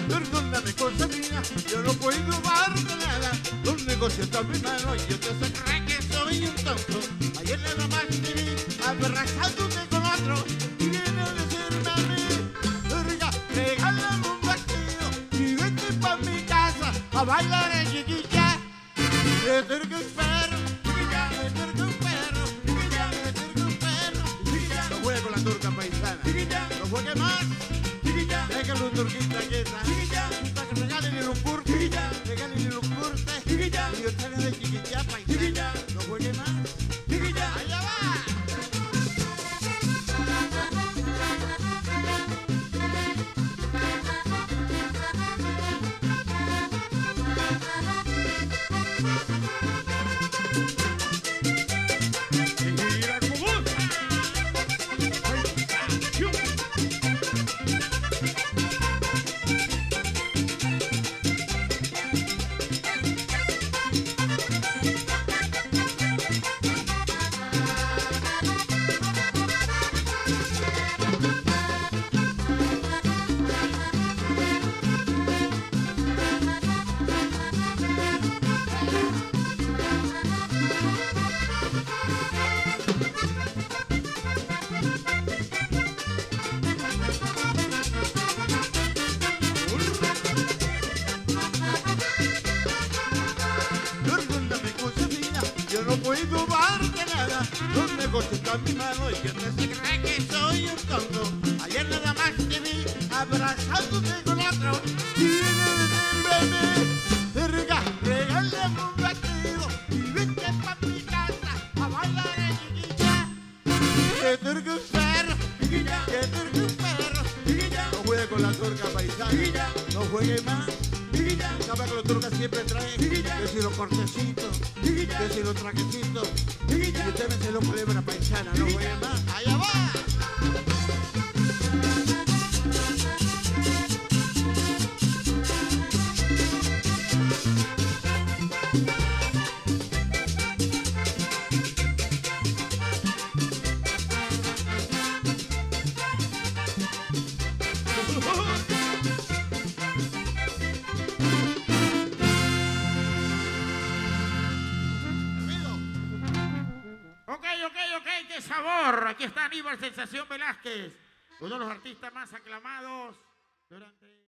Perdóname, cosa mía, yo no puedo darte nada. Los negocios están en mi mano y yo te sé creer que soy un tonto. Ayer nada más te vi aberrajándote con otro y viene a decirme a mí, oiga, regálame un vestido y vete pa' mi casa a bailar en chiquilla. Me acerca un perro, chiquilla, me acerca un perro, chiquilla, me acerca un perro, chiquilla. No juegue con la turca paisana, chiquilla, no juegue más. Déjale un turquita quieta, para que regalen un curte, regalen un curte, y usted de chiquilla paisana, no juegue más, allá va. No puedo darte nada, los negocios están en mi mano y yo te sé creer que soy un tonto. Ayer nada más te vi abrazándote con otro y viene a decirme, regálame un vestido y vete pa' mi casa a bailar en chiquilla. Que turque un perro, chiquilla, que turque un perro, chiquilla. No juegue con la turca paisana, chiquilla, no juegue más. Sabe que los turcas siempre traen que si los cortecitos, que si los trajecitos, y usted me se lo culebra paisana, no voy a más, allá va. Ok, qué sabor. Aquí está Aníbal Sensación Velázquez, uno de los artistas más aclamados durante...